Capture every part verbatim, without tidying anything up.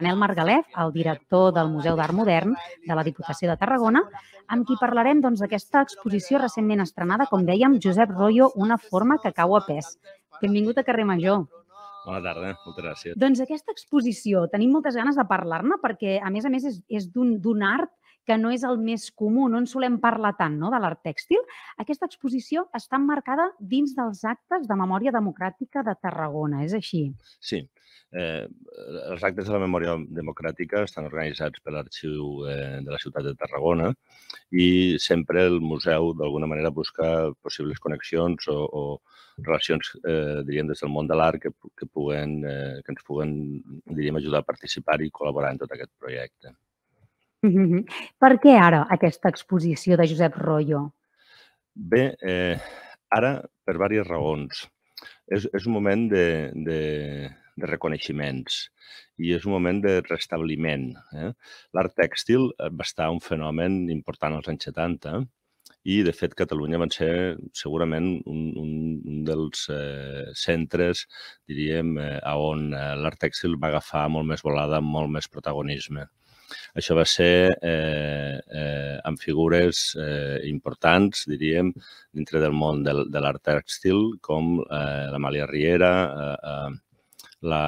Manel Margalef, el director del Museu d'Art Modern de la Diputació de Tarragona, amb qui parlarem d'aquesta exposició recentment estrenada, com dèiem, Josep Royo, una forma que cau a pes. Benvingut a Carrer Major. Bona tarda, moltes gràcies. Doncs aquesta exposició, tenim moltes ganes de parlar-ne perquè, a més a més, és d'un art que no és el més comú, no en solem parlar tant, de l'art tèxtil. Aquesta exposició està emmarcada dins dels actes de Memòria Democràtica de Tarragona, és així? Sí. Els actes de la Memòria Democràtica estan organitzats per l'Arxiu de la Ciutat de Tarragona i sempre el museu, d'alguna manera, busca possibles connexions o relacions, diríem, des del món de l'art que ens puguen, diríem, ajudar a participar i col·laborar en tot aquest projecte. Per què ara aquesta exposició de Josep Royo? Bé, ara per diverses raons. És un moment de reconeixements i és un moment de restabliment. L'art tèxtil va estar un fenomen important als anys setanta i, de fet, Catalunya va ser segurament un dels centres, diríem, on l'art tèxtil va agafar molt més volada, molt més protagonisme. Això va ser amb figures importants, diríem, dintre del món de l'art tèxtil, com l'Amàlia Riera, la...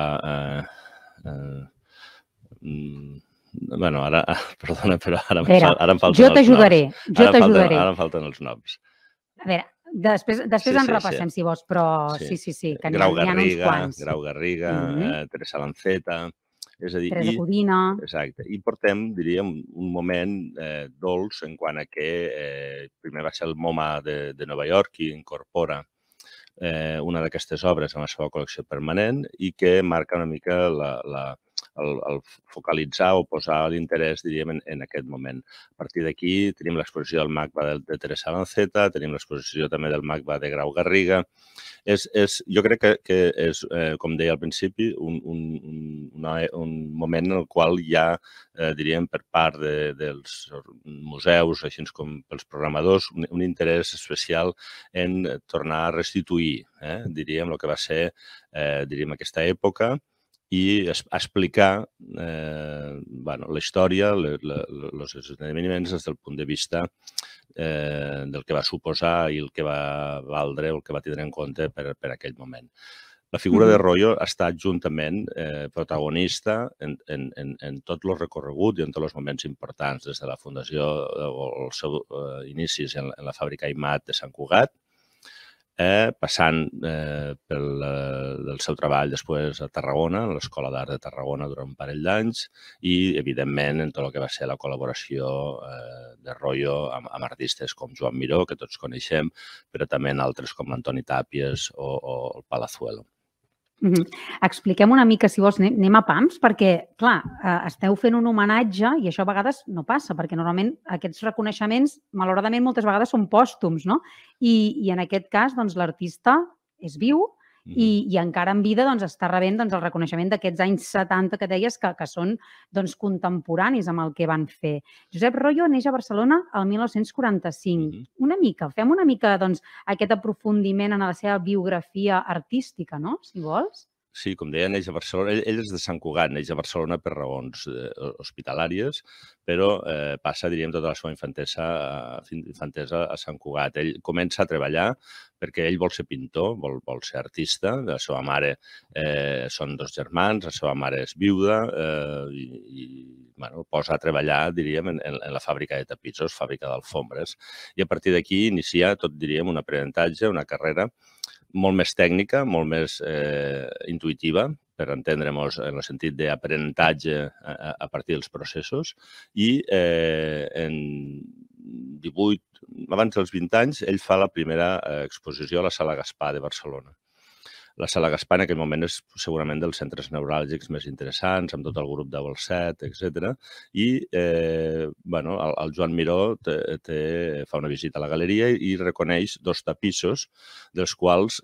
Bueno, ara, perdona, però ara em falten els noms. Jo t'ajudaré, jo t'ajudaré. Ara em falten els noms. A veure, després en repassem, si vols, però sí, sí, sí, que n'hi ha uns quants. Grau Garriga, Teresa Lanceta... Teresa Codina... Exacte. I portem, diríem, un moment dolç en quant a que primer va ser el MoMA de Nova York qui incorpora una d'aquestes obres en la seva col·lecció permanent i que marca una mica el focalitzar o posar l'interès, diríem, en aquest moment. A partir d'aquí tenim l'exposició del MACBA de Teresa Lanceta, tenim l'exposició també del MACBA de Grau Garriga. Jo crec que és, com deia al principi, un moment en el qual hi ha, diríem, per part dels museus, així com pels programadors, un interès especial en tornar a restituir, diríem, el que va ser, diríem, aquesta època i explicar la història, els esdeveniments des del punt de vista del que va suposar i el que va valdre o el que va tindre en compte per aquell moment. La figura de Royo ha estat juntament protagonista en tot el recorregut i en tots els moments importants, des de la fundació o els seus inicis en la fàbrica Aimat de Sant Cugat, passant pel seu treball després a Tarragona, a l'Escola d'Art de Tarragona durant un parell d'anys i, evidentment, en tot el que va ser la col·laboració de Royo amb artistes com Joan Miró, que tots coneixem, però també en altres com l'Antoni Tàpies o el Palazuelo. Expliquem una mica, si vols, anem a pams, perquè, clar, esteu fent un homenatge i això a vegades no passa, perquè normalment aquests reconeixements, malauradament, moltes vegades són pòstums, no? I en aquest cas, doncs, l'artista és viu i encara en vida està rebent el reconeixement d'aquests anys setanta que deies que són contemporanis amb el que van fer. Josep Royo neix a Barcelona el mil nou-cents quaranta-cinc. Una mica, fem una mica aquest aprofundiment en la seva biografia artística, no? Si vols. Sí, com deia, neix a Barcelona. Ell és de Sant Cugat, neix a Barcelona per raons hospitalàries, però passa, diríem, tota la seva infantesa a Sant Cugat. Ell comença a treballar perquè ell vol ser pintor, vol ser artista. La seva mare són dos germans, la seva mare és viuda i posa a treballar, diríem, en la fàbrica de tapissos, fàbrica d'alfombres. I a partir d'aquí inicia tot, diríem, un aprenentatge, una carrera molt més tècnica, molt més intuïtiva, per entendre-nos en el sentit d'aprenentatge a partir dels processos. I en divuit, abans dels vint anys, ell fa la primera exposició a la Sala Gaspar de Barcelona. La Sala Gaspar en aquell moment és segurament dels centres neuràlgics més interessants, amb tot el grup de Bolset, etcètera. I el Joan Miró fa una visita a la galeria i reconeix dos tapissos, dels quals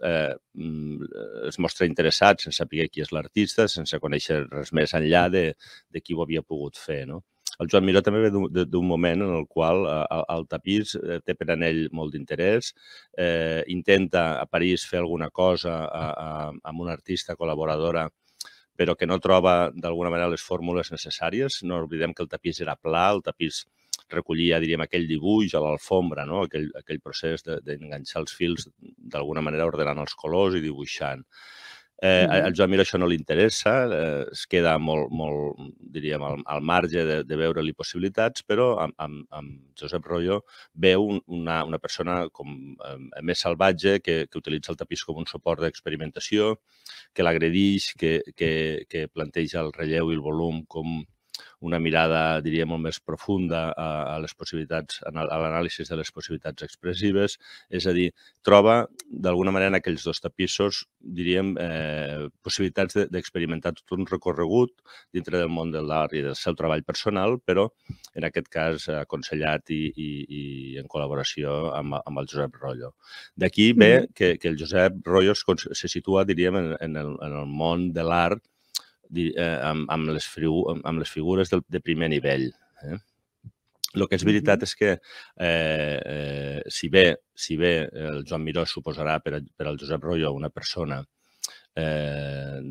es mostra interessat sense saber qui és l'artista, sense conèixer res més enllà de qui ho havia pogut fer. El Joan Miró també ve d'un moment en el qual el tapís té per a ell molt d'interès, intenta a París fer alguna cosa amb una artista col·laboradora però que no troba d'alguna manera les fórmules necessàries. No oblidem que el tapís era pla, el tapís recollia, diríem, aquell dibuix a l'alfombra, no? aquell, aquell procés d'enganxar els fils d'alguna manera ordenant els colors i dibuixant. Eh, Mhm. al Joan Miró això no li interessa, eh, es queda molt, molt diríem, al, al marge de, de veure-li possibilitats, però amb, amb, amb Josep Royo veu una, una persona com, eh, més salvatge que, que utilitza el tapís com un suport d'experimentació, que l'agredix, que, que, que planteja el relleu i el volum com una mirada, diria, molt més profunda a, a les possibilitats, a l'anàlisi de les possibilitats expressives. És a dir, troba, d'alguna manera, en aquells dos tapissos, diríem, eh, possibilitats d'experimentar tot un recorregut dintre del món de l'art i del seu treball personal, però, en aquest cas, aconsellat i, i, i en col·laboració amb, amb el Josep Royo. D'aquí ve que, que el Josep Royo se situa, diríem, en, en, el, en el món de l'art amb, amb, les, amb les figures de, de primer nivell. Eh? El que és veritat és que, eh, eh, si, bé, si bé el Joan Miró suposarà per, a, per al Josep Royo una persona eh,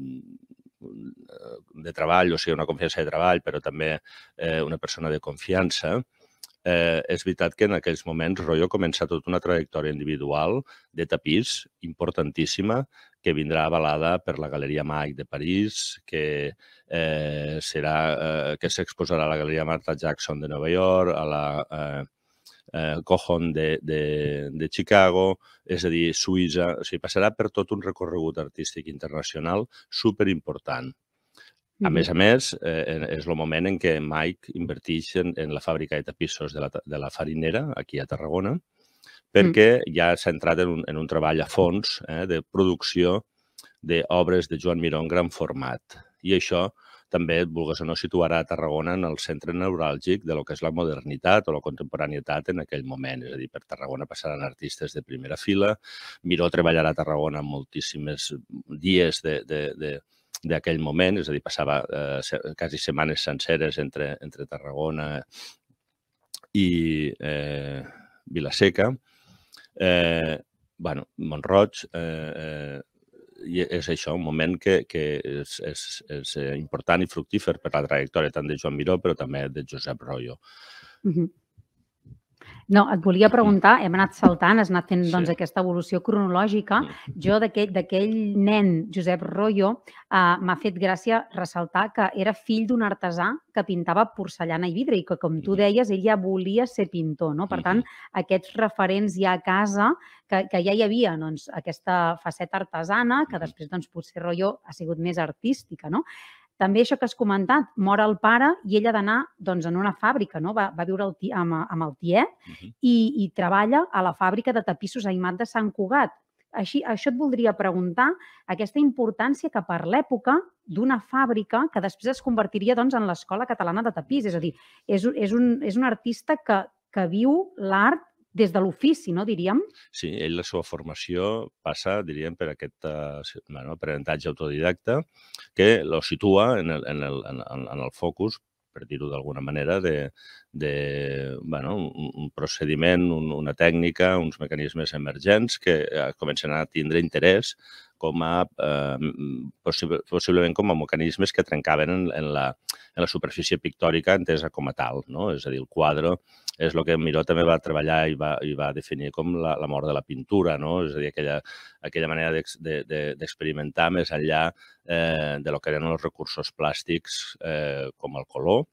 de treball, o sigui, una confiança de treball, però també eh, una persona de confiança, eh, és veritat que en aquells moments Royo comença tota una trajectòria individual de tapís importantíssima, que vindrà avalada per la Galeria Mike de París, que eh, serà eh, que s'exposarà a la Galeria Martha Jackson de Nova York, a la eh, eh, Cohon de, de, de Chicago, és a dir, Suïssa. O sigui, passarà per tot un recorregut artístic internacional superimportant. A més a més, eh, és el moment en què Mike inverteix en, en la fàbrica de tapissos de la, de la Farinera, aquí a Tarragona, perquè ja s'ha entrat en un, en un treball a fons eh, de producció d'obres de Joan Miró en gran format. I això també, vulguis o no, situarà a Tarragona en el centre neuràlgic de lo que és la modernitat o la contemporaneitat en aquell moment. És a dir, per Tarragona passaran artistes de primera fila. Miró treballarà a Tarragona moltíssims dies de, de, de d'aquell moment, és a dir, passava eh, quasi setmanes senceres entre, entre Tarragona i eh, Vila-seca. Eh, bueno, Mont-roig, eh, eh, i és això, un moment que, que és, és, és important i fructífer per la trajectòria tant de Joan Miró, però també de Josep Royo. Uh-huh. No, et volia preguntar, hem anat saltant, has anat fent doncs, Sí. aquesta evolució cronològica. Jo d'aquell nen, Josep Royo, eh, m'ha fet gràcia ressaltar que era fill d'un artesà que pintava porcellana i vidre i que, com tu deies, ell ja volia ser pintor. No? Per tant, aquests referents ja a casa, que, que ja hi havia doncs, aquesta faceta artesana, que després doncs, potser Royo ha sigut més artística. No? També això que has comentat, mor el pare i ell ha d'anar doncs, en una fàbrica, no? va, va viure el tia, amb, amb el tiet i, i treballa a la fàbrica de tapissos Aimat de Sant Cugat. Així, això et voldria preguntar, aquesta importància que per l'època d'una fàbrica que després es convertiria doncs, en l'Escola Catalana de Tapís. És a dir, és, és, un, és un artista que, que viu l'art des de l'ofici, no diríem? Sí, ell la seva formació passa, diríem, per aquest uh, bueno, aprenentatge autodidacta que lo situa en el, en el, en, en el focus, per dir-ho d'alguna manera, de, de bueno, un, un procediment, un, una tècnica, uns mecanismes emergents que eh, comencen a tindre interès com a, eh, possible, possiblement com a mecanismes que trencaven en, en, la, en la superfície pictòrica entesa com a tal. No? És a dir, el quadre és el que Miró també va treballar i va, i va definir com la, la mort de la pintura, no? És a dir, aquella, aquella manera d'experimentar de, de, més enllà eh, de lo que eren els recursos plàstics eh, com el color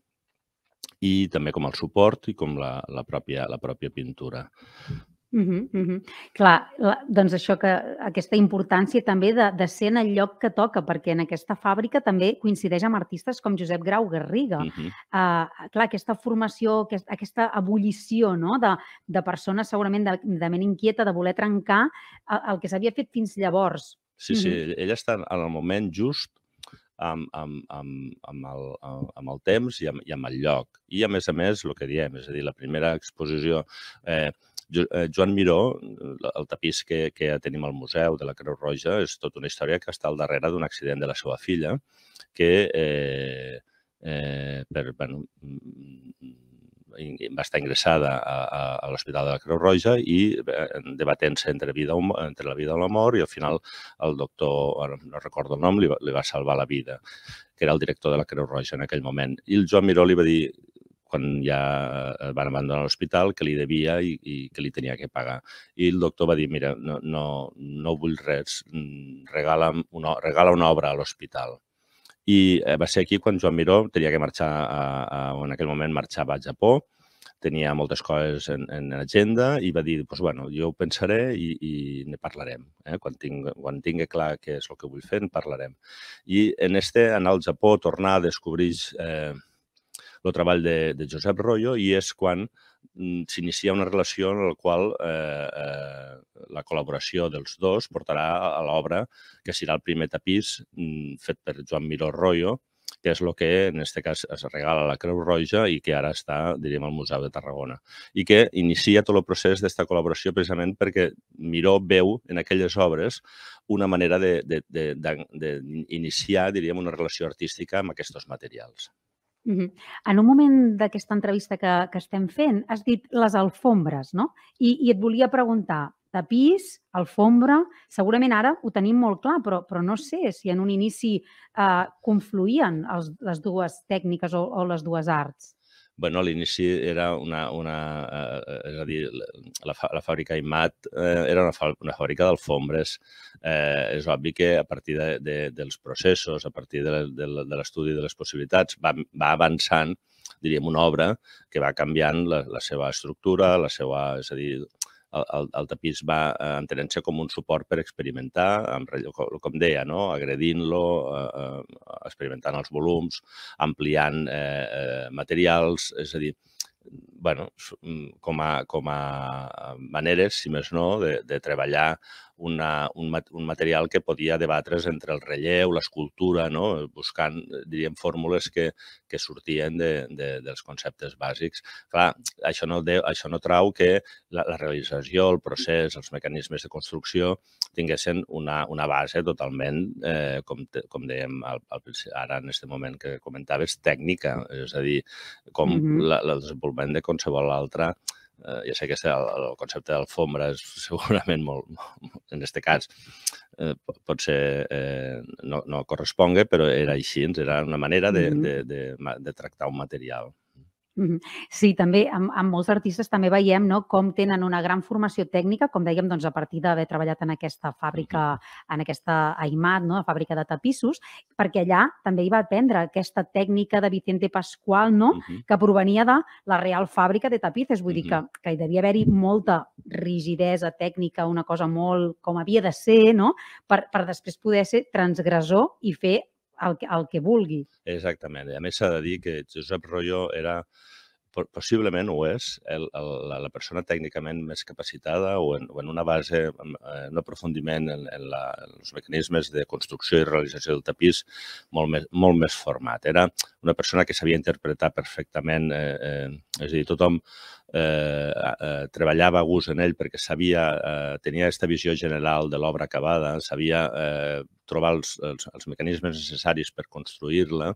i també com el suport i com la, la, pròpia, la pròpia pintura. Uh -huh, uh -huh. Clar, la, doncs això que aquesta importància també de, de ser en el lloc que toca, perquè en aquesta fàbrica també coincideix amb artistes com Josep Grau Garriga. Uh -huh. uh, clar, aquesta formació, aquesta, aquesta ebullició no? de, de persones segurament de, de ment inquieta, de voler trencar el, el que s'havia fet fins llavors. Sí, sí, uh -huh. ella està en el moment just amb, amb, amb, amb, el, amb el temps i amb, i amb el lloc. I a més a més, el que diem, és a dir, la primera exposició... Eh, Joan Miró, el tapís que, que tenim al Museu de la Creu Roja, és tota una història que està al darrere d'un accident de la seva filla, que eh, eh, per bueno, va estar ingressada a, a, a l'Hospital de la Creu Roja i debatent-se entre, vida, entre la vida i la mort, i al final el doctor, ara no recordo el nom, li va, li va salvar la vida, que era el director de la Creu Roja en aquell moment. I el Joan Miró li va dir, quan ja van abandonar l'hospital, que li devia i, i que li tenia que pagar. I el doctor va dir, mira, no, no, no vull res, regala una, regala una obra a l'hospital. I va ser aquí quan Joan Miró tenia que marxar, a, a, en aquell moment marxava al Japó, tenia moltes coses en, en agenda i va dir, pues, bueno, jo ho pensaré i, i ne parlarem. Eh? Quan, tinc, quan tingui clar què és el que vull fer, en parlarem. I en este, anar al Japó, tornar a descobrir eh, el treball de, de Josep Royo, i és quan s'inicia una relació en la qual eh, eh, la col·laboració dels dos portarà a l'obra que serà el primer tapís mm, fet per Joan Miró Royo, que és el que en aquest cas es regala a la Creu Roja i que ara està, diríem, al Museu de Tarragona. I que inicia tot el procés d'esta col·laboració precisament perquè Miró veu en aquelles obres una manera d'iniciar, diríem, una relació artística amb aquests materials. Uh-huh. En un moment d'aquesta entrevista que, que estem fent, has dit les alfombres, no? I, i et volia preguntar, tapís, alfombra, segurament ara ho tenim molt clar, però, però no sé si en un inici eh, confluïen els, les dues tècniques o, o les dues arts. Bueno, a l'inici era una, una eh, és a dir, la, la fàbrica Imat eh, era una, una fàbrica d'alfombres. Eh, és obvi que a partir de, de, dels processos, a partir de, de, de l'estudi de les possibilitats, va, va avançant, diríem, una obra que va canviant la, la seva estructura, la seva, és a dir, el, el, el tapís va entenent-se com un suport per experimentar, amb, com deia, no? Agredint-lo, eh, experimentant els volums, ampliant eh, eh, materials, és a dir, bueno, com a, com a maneres, si més no, de, de treballar una, un, un material que podia debatre's entre el relleu, l'escultura, no? Buscant, diríem, fórmules que, que sortien de, de, dels conceptes bàsics. Clar, això no, de, això no trau que la, la realització, el procés, els mecanismes de construcció tinguessin una, una base totalment, eh, com, te, com dèiem al, al, ara en aquest moment que comentaves, tècnica, és a dir, com mm-hmm. la, el desenvolupament de qualsevol altra. Eh, ja sé que el, el concepte d'alfombra és segurament molt, en aquest cas, eh, pot ser, eh, no, no corresponga, però era així, era una manera de, de, de, de tractar un material. Sí, també amb, amb molts artistes també veiem, no, com tenen una gran formació tècnica, com dèiem, doncs, a partir d'haver treballat en aquesta fàbrica, en aquesta Aimat, no, fàbrica de tapissos, perquè allà també hi va aprendre aquesta tècnica de Vicente Pascual, no, que provenia de la Real Fàbrica de Tapices. Vull dir que, que hi devia haver-hi molta rigidesa tècnica, una cosa molt com havia de ser, no, per, per després poder ser transgressor i fer el que, el que vulgui. Exactament. A més, s'ha de dir que Josep Royo era, possiblement ho és, el, el, la persona tècnicament més capacitada o en, o en una base, en un aprofundiment en, en, la, en els mecanismes de construcció i realització del tapís molt més, molt més format. Era una persona que sabia interpretar perfectament, eh, eh, és a dir, tothom eh, eh, treballava a gust en ell perquè sabia, eh, tenia aquesta visió general de l'obra acabada, sabia eh, trobar els, els, els mecanismes necessaris per construir-la.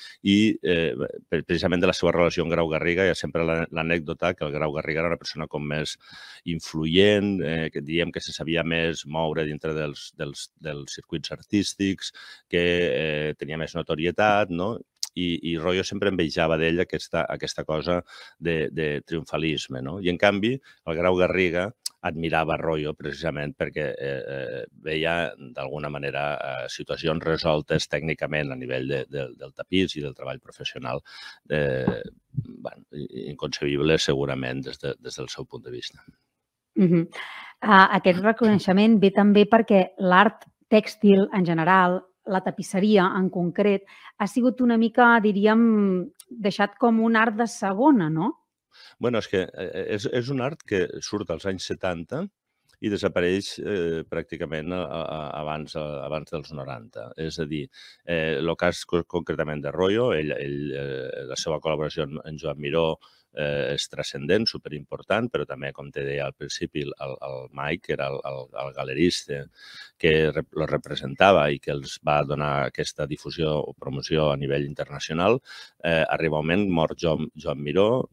I eh, precisament de la seva relació amb Grau Garriga hi ha sempre l'anècdota que el Grau Garriga era una persona com més influent, eh, que diem que se sabia més moure dintre dels, dels, dels circuits artístics, que eh, tenia més notorietat, no? I, i Royo sempre envejava d'ell aquesta, aquesta cosa de, de triomfalisme, no? I en canvi el Grau Garriga admirava Royo precisament perquè eh, veia d'alguna manera eh, situacions resoltes tècnicament a nivell de, de, del tapís i del treball professional eh, bueno, inconcebibles segurament des, de, des del seu punt de vista. Uh-huh. uh, aquest reconeixement ve també perquè l'art tèxtil en general, la tapisseria en concret, ha sigut una mica, diríem, deixat com un art de segona, no? Bueno, és que és, és un art que surt als anys setanta i desapareix eh, pràcticament a, a, abans, a, abans dels noranta. És a dir, eh, el cas concretament de Royo, ell, ell, eh, la seva col·laboració amb en Joan Miró eh, és transcendent, superimportant, però també, com te deia al principi, el, el Mike, que era el, el, el galerista que el representava i que els va donar aquesta difusió o promoció a nivell internacional, eh, arriba un moment, mor Joan, Joan Miró,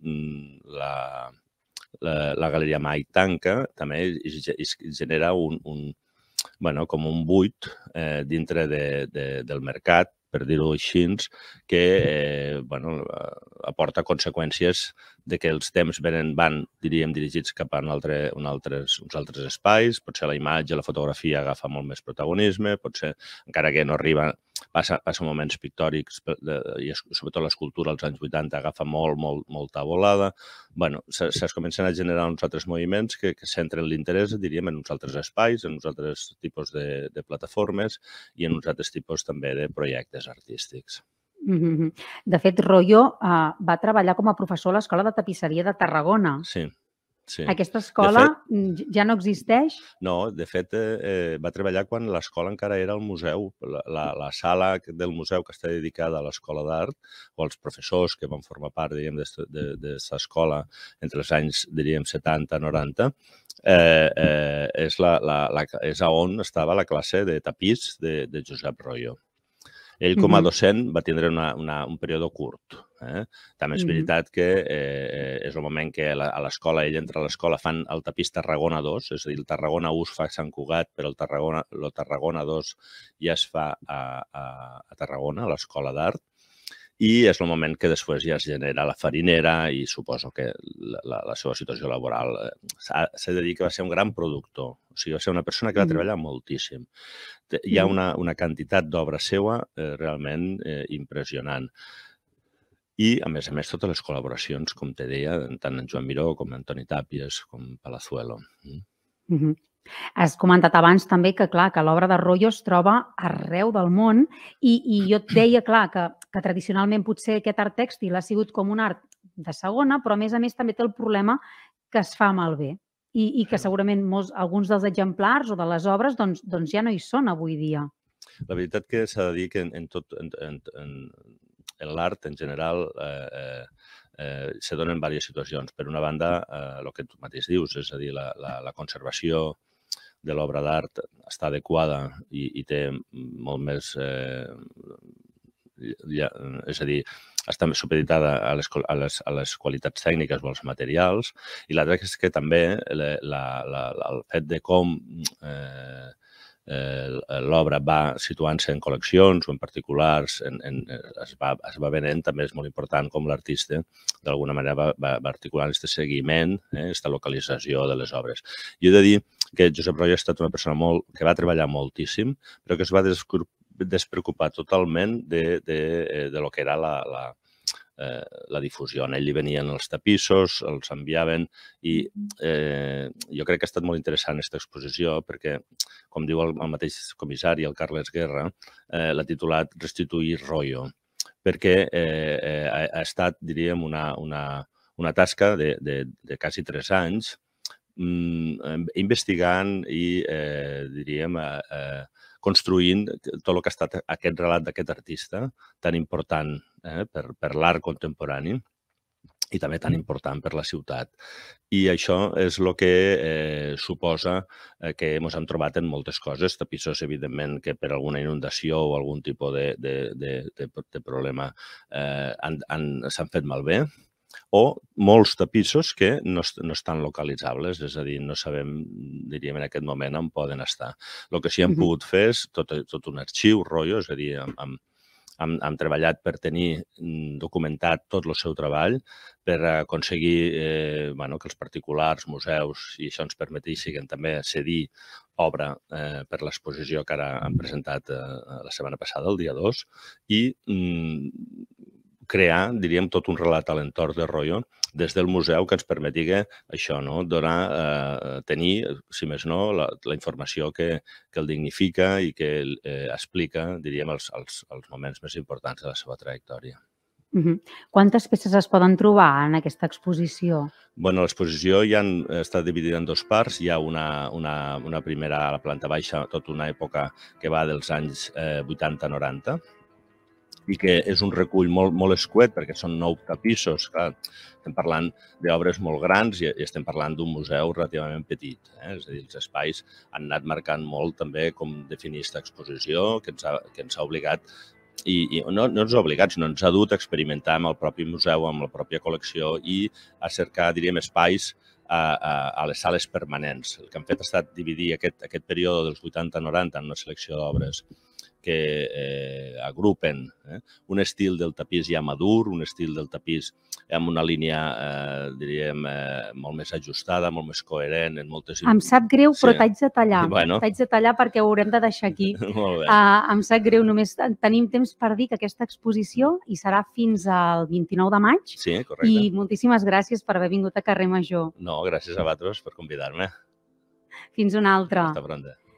la, la, la Galeria Mike tanca, també es, es genera un, un, bueno, com un buit eh, dintre de, de, del mercat, per dir-ho així, que eh, bueno, aporta conseqüències de que els temps venen, van, diríem, dirigits cap a un altre, un altres, uns altres espais. Potser la imatge, la fotografia agafa molt més protagonisme, potser, encara que no arriba, passa, passa moments pictòrics, de, i sobretot l'escultura als anys vuitanta agafa molt, molt, molta volada. Bueno, se, se comencen a generar uns altres moviments que, que centren l'interès, diríem, en uns altres espais, en uns altres tipus de, de plataformes i en uns altres tipus també de projectes artístics. De fet, Royo uh, va treballar com a professor a l'Escola de Tapisseria de Tarragona. Sí, sí. Aquesta escola fet, ja no existeix? No, de fet, eh, va treballar quan l'escola encara era el museu. La, la, la sala del museu que està dedicada a l'Escola d'Art, o als professors que van formar part, diríem, d'aquesta escola entre els anys, diríem, setanta noranta, eh, eh, és, la, la, la, és on estava la classe de tapís de, de Josep Royo. Ell, com a docent, va tindre una, una, un període curt. Eh? També és veritat que eh, és el moment que a l'escola, ell entra a l'escola, fan el tapís Tarragona dos, és a dir, el Tarragona u es fa a Sant Cugat, però el Tarragona, el Tarragona dos ja es fa a, a, a Tarragona, a l'Escola d'Art, i és el moment que després ja es genera la farinera i suposo que la, la, la seva situació laboral s'ha de dir que va ser un gran productor. O sigui, va ser una persona que va treballar moltíssim. Hi ha una, una quantitat d'obra seva eh, realment eh, impressionant. I, a més a més, totes les col·laboracions, com te deia, tant en Joan Miró com en Antoni Tàpies, com Palazuelo. Mm. Mm-hmm. Has comentat abans també que, clar, que l'obra de Royo es troba arreu del món i, i jo et deia, clar, que, que tradicionalment potser aquest art tèxtil ha sigut com un art de segona, però a més a més també té el problema que es fa malbé i, i que segurament molts, alguns dels exemplars o de les obres doncs, doncs ja no hi són avui dia. La veritat que s'ha de dir que en, en tot, en, en, en, en l'art en general eh, eh, se donen diverses situacions. Per una banda, eh, el que tu mateix dius, és a dir, la, la, la conservació de l'obra d'art està adequada i, i té molt més... Eh, ja, és a dir, està més supeditada a les, a, les, a les qualitats tècniques o als materials. I l'altre és que també la, la, la, el fet de com eh, eh, l'obra va situant-se en col·leccions o en particulars, en, en, es, va, es va venent, també és molt important com l'artista d'alguna manera va, va, va articulant aquest seguiment, aquesta eh, localització de les obres. Jo he de dir que Josep Royo ha estat una persona molt, que va treballar moltíssim, però que es va despreocupar totalment de, de, de lo que era la, la, eh, la difusió. A ell li venien els tapissos, els enviaven i eh, jo crec que ha estat molt interessant aquesta exposició perquè, com diu el, el mateix comissari, el Carles Guerra, eh, l'ha titulat Restituir Royo, perquè eh, eh, ha, ha estat, diríem, una, una, una tasca de, de, de quasi tres anys investigant i, eh, diríem, eh, construint tot el que ha estat aquest relat d'aquest artista tan important eh, per, per l'art contemporani i també tan important per la ciutat. I això és el que eh, suposa eh, que ens hem trobat en moltes coses. Tapissos, evidentment, que per alguna inundació o algun tipus de, de, de, de, de problema eh, s'han fet malbé. O molts tapissos que no, no estan localitzables, és a dir, no sabem, diríem, en aquest moment on poden estar. El que sí hem pogut fer és tot, tot un arxiu, Royo, és a dir, hem, hem, hem, hem treballat per tenir documentat tot el seu treball, per aconseguir eh, bueno, que els particulars, museus, i això ens permetessin també cedir obra eh, per l'exposició que ara han presentat eh, la setmana passada, el dia dos, i mm, crear, diríem, tot un relat a l'entorn de Royo des del museu que ens permetia això, no? Donar, eh, tenir, si més no, la, la informació que, que el dignifica i que eh, explica, diríem, els, els, els moments més importants de la seva trajectòria. Uh-huh. Quantes peces es poden trobar en aquesta exposició? Bueno, l'exposició ja està dividida en dues parts. Hi ha una, una, una primera a la planta baixa, tota una època que va dels anys eh, vuitanta noranta, i que és un recull molt, molt escuet perquè són nou tapissos. Clar, estem parlant d'obres molt grans i estem parlant d'un museu relativament petit. Eh? És a dir, els espais han anat marcant molt també com definir aquesta exposició, que ens ha, que ens ha obligat, i, i no, no ens ha obligat, sinó ens ha dut a experimentar amb el propi museu, amb la pròpia col·lecció i a cercar, diríem, espais a, a, a les sales permanents. El que han fet ha estat dividir aquest, aquest període dels vuitanta noranta en una selecció d'obres que eh, agrupen eh, un estil del tapís ja madur, un estil del tapís amb una línia, eh, diríem, eh, molt més ajustada, molt més coherent en moltes... Em sap greu, però Sí. t'haig de tallar. Bueno. T'haig de tallar perquè ho haurem de deixar aquí. Molt bé. Uh, em sap greu, només tenim temps per dir que aquesta exposició hi serà fins al vint-i-nou de maig Sí, correcte. i moltíssimes gràcies per haver vingut a Carrer Major. No, gràcies a vosaltres per convidar-me. Fins una altra. Hasta pronto.